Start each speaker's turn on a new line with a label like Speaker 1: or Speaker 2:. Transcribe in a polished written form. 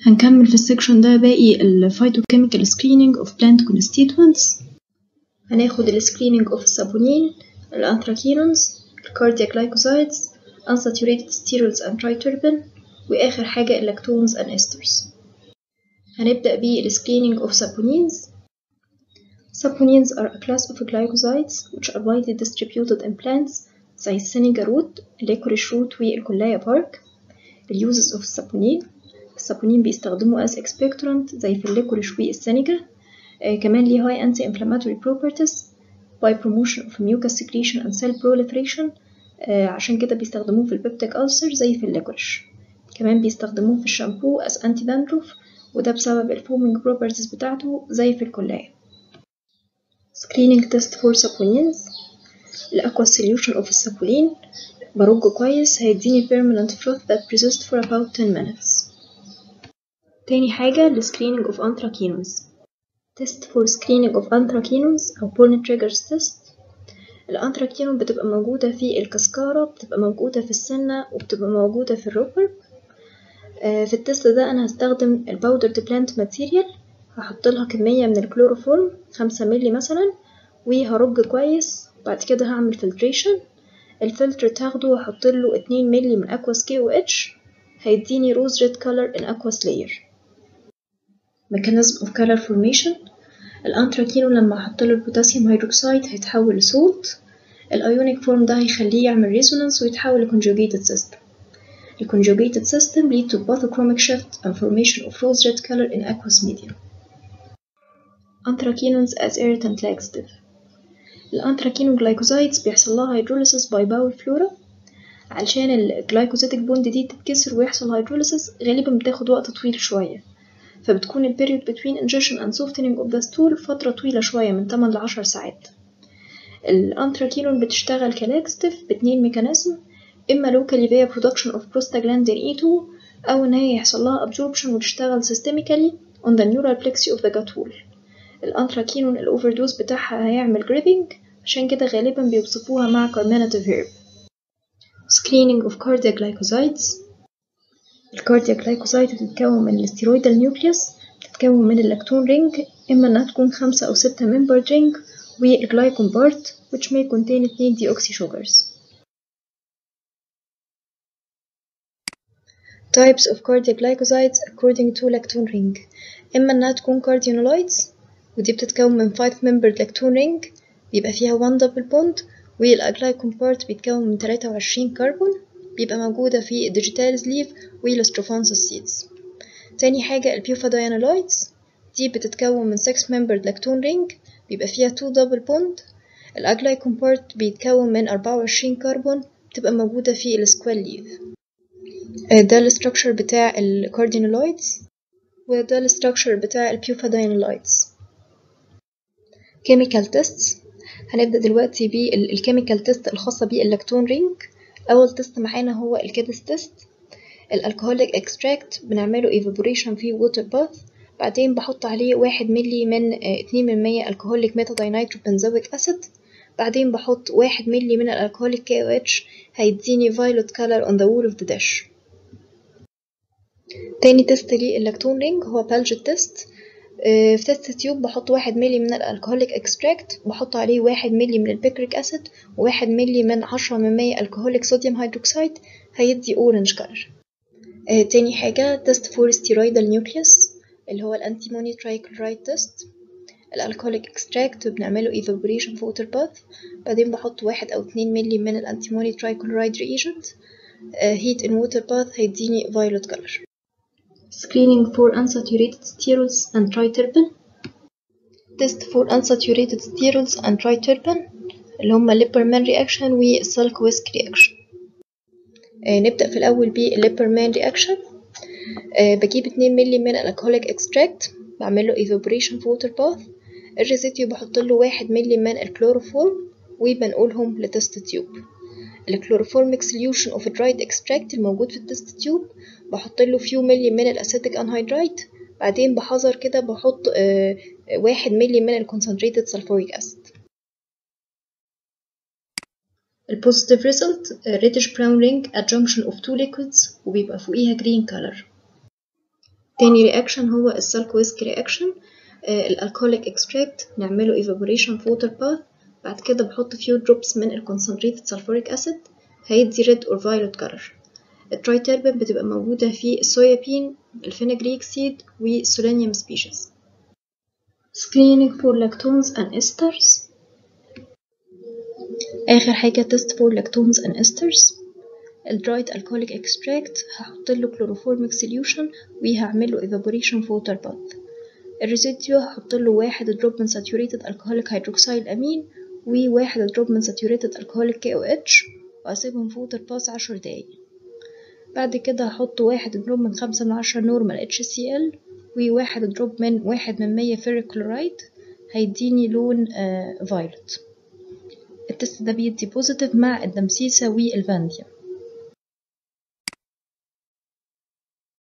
Speaker 1: هنكمل في السكشن ده باقي ال phytochemical screening of plant constituents. هناخد ال screening of السابونين، ال anthraquinones، ال cardiac glycosides، unsaturated sterols and triterpene، وآخر حاجة ال lactones and esters. هنبدأ بال screening of saponins. Saponins are a class of glycosides which are widely distributed in plants زي السنجة root، licorice root والكولايا bark. ال uses of السابونين: السابونين بيستخدموا as expectorant زي في الليكوريش والسنجة. كمان ليه high anti-inflammatory properties by promotion of mucus secretion and cell proliferation. عشان كده بيستخدموه في البيبتيك ألسر زي في الليكوريش. كمان بيستخدموه في الشامبو as anti-dandruff، وده بسبب الفومينج properties بتاعته زي في الكولايا. Screening test for saponins. الأقوى solution of السابولين برجه كويس هيديني permanent froth that persists for about 10 minutes. تاني حاجة ال screening of anthraquinones. test for screening of anthraquinones أو pollen triggers test. الأنثراكينون بتبقى موجودة في الكسكارة، بتبقى موجودة في السنة، وبتبقى موجودة في الروبر. في التست ده أنا هستخدم الباودرد بلانت ماتيريال، هحطلها كمية من الكلوروفورم 5 ملي مثلا، وهرج كويس. بعد كده هعمل فلتريشن. الفلتر تاخده وأحطله 2 ملي من أكواس KOH، هيديني روز ريد كولر in aqueous layer. mechanism of color formation. الأنثراكينون لما أحطله البوتاسيوم هيدروكسيد هيتحول لسولت. الأيونيك فورم ده هيخليه يعمل ريزونانس ويتحول لكونجوجيتد سيستم. الكونجوجيتد سيستم lead to bathochromic shift and formation of rose red color in aqueous medium. Anthraquinones as irritant laxative. الأنثراكينون جلايكوزايدز بيحصل لها hydrolysis by bowel flora. علشان الجلايكوزيتك بوند دي تتكسر ويحصل هيدروليسيس غالبا بتاخد وقت طويل شوية، فبتكون ال period between ingestion and softening of the stool فترة طويلة شوية من 8 ل 10 ساعات. الأنثراكينون بتشتغل كلاكستيف باتنين ميكانيزم: إما locally via production of prostaglandin E2، أو إن هي يحصل لها absorption وتشتغل systemically on the neural plexus of the gut wall. الأنثراكينون الأوفردوز بتاعها هيعمل gripping، عشان كده غالبا بيوصفوها مع carminative herb. Screening of cardiac glycosides. الكاردياك glycoside بتتكون من الستيرويدال نيوكليوس، بتتكون من اللاكتون رينج، إما إنها تكون 5 أو 6 membered ring، والجلايكون بارت which may contain 2 deoxy sugars. Types of cardiac glycosides according to lactone ring: إما إنها تكون cardinaloids، ودي بتتكون من 5 membered lactone ring بيبقى فيها 1 double bond، والجلايكون بارت بيتكون من 23 كربون بيبقى موجودة في الديجيتالز ليف والستروفانسس سيدز. تاني حاجة البيوفاديانالويدز، دي بتتكون من 6 membered lactone ring بيبقى فيها 2 double bond. الجلايكون بارت بيتكون من 24 كربون بتبقى موجودة في السكوال ليف. ده الستراكشر بتاع الكاردينالويدز، وده الستراكشر بتاع البيوفاديانالويدز. chemical tests. هنبدأ دلوقتي بالكيميكال تيست الخاصة باللاكتون رينج. أول تيست معانا هو الكيدس تيست. الالكهوليك اكستراكت بنعمله evaporation في ووتر باث، بعدين بحط عليه 1 ملي من 2% الكهوليك ميثاداينيتروبنزويك أسيد، بعدين بحط 1 ملي من الالكهوليك KOH، هيديني violet color on the wall of the dish. تاني تيست لللاكتون رينج هو بالجت تيست. في تيست تيوب بحط 1 ملي من الالكهوليك اكستراكت، بحط عليه 1 ملي من البيكريك أسيد و1 ملي من 10% الكهوليك صوديوم هيدروكسيد، هيدي أورنج كلر. تاني حاجة تيست فور ستيرويدال نيوكليوس اللي هو الانتيموني ترايكلورايد تيست. الالكهوليك اكستراكت بنعمله evaporation في ووتر باث، بعدين بحط 1 أو 2 ملي من الانتيموني ترايكلورايد reagent، heat in water bath هيديني violet color. Screening for unsaturated sterols and triterpene. Test for unsaturated sterols and triterpene اللي هما ليبرمان reaction والسالكويسك reaction. نبدأ في الأول بالليبرمان reaction. بجيب 2 ملي من الالكهوليك اكستراكت، بعمله evaporation في ووتر باث. الريزيديو بحطله 1 ملي من الكلوروفورم وبنقولهم لتست تيوب. الكلوروفورميك solution of dried extract الموجود في التست تيوب بحطله فيو ملي من الاسيتيك انهيدرايد، بعدين بحذر كده بحط 1 ملي من الكونسنتريتد سلفوريك اسيد. البوزيتيف ريزلت reddish brown ring at junction of two liquids وبيبقى فوقيها green color. تاني رياكشن هو السالكويسك رياكشن. الالكوليك اكستراكت نعمله evaporation في water bath، بعد كده بحط few drops من الconcentrated sulfuric acid هيدي red or violet color. الترايتربين بتبقى موجودة في الصويا بين، الفينجريك سيد والسولانيوم سبيشيز. screening for lactones and esters. آخر حاجة test for lactones and esters. الدرايد alcoholic extract هحطله chloroformic solution وهعمله evaporation في water bath. الريزيديو هحطله 1 دروب من saturated alcoholic hydroxyl amine و1 دروب من saturated alcoholic KOH وأسيبهم في water bath 10 دقايق. بعد كده هحط 1 دروب من 5/10 normal HCl و1 دروب من 1/100 ferric chloride هيديني لون violet. التست ده بيدي بوزيتيف مع الدمسيسة والفانديوم.